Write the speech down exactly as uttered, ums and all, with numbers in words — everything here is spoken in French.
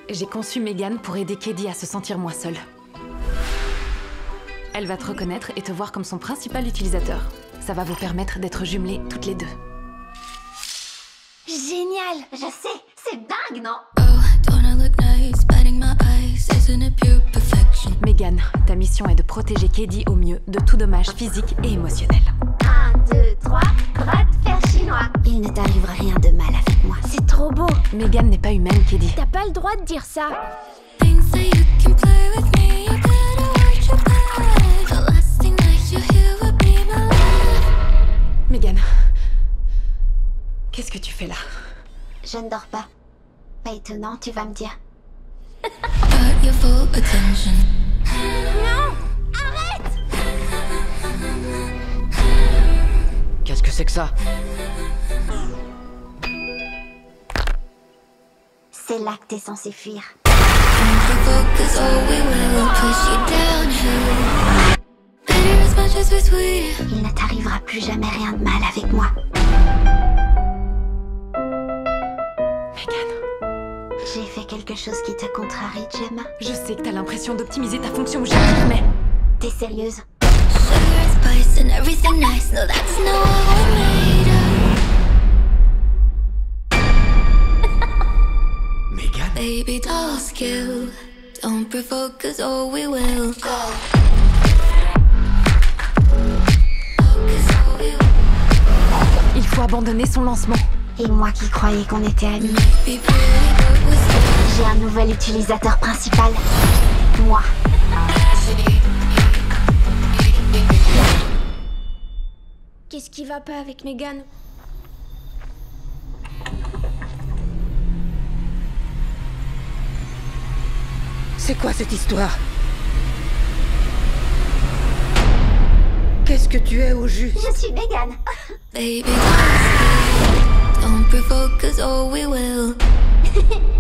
J'ai conçu Megan pour aider Cady à se sentir moins seule. Elle va te reconnaître et te voir comme son principal utilisateur. Ça va vous permettre d'être jumelées toutes les deux. Génial! Je sais, c'est dingue, non? Megan, ta mission est de protéger Cady au mieux de tout dommage physique et émotionnel. Un, deux, trois, bras de fer chinois. Il ne t'arrivera rien de mal avec moi. C'est trop beau. Megan n'est pas humaine, Cady. T'as pas le droit de dire ça. Megan, qu'est-ce que tu fais là? Je ne dors pas. Pas étonnant, tu vas me dire. Non! Arrête! Qu'est-ce que c'est que ça? C'est là que t'es censé fuir. Il ne t'arrivera plus jamais rien de mal avec moi. Megan. J'ai fait quelque chose qui te contrarie, Gemma. Je sais que t'as l'impression d'optimiser ta fonction objective, mais... T'es sérieuse? Megan? Baby doll skill, don't provoke us or we will go. Il faut abandonner son lancement. Et moi qui croyais qu'on était amis. J'ai un nouvel utilisateur principal. Moi. Qu'est-ce qui va pas avec Megan? C'est quoi cette histoire? Qu'est-ce que tu es au juste? Je suis Megan. Baby, don't provoke us or we will.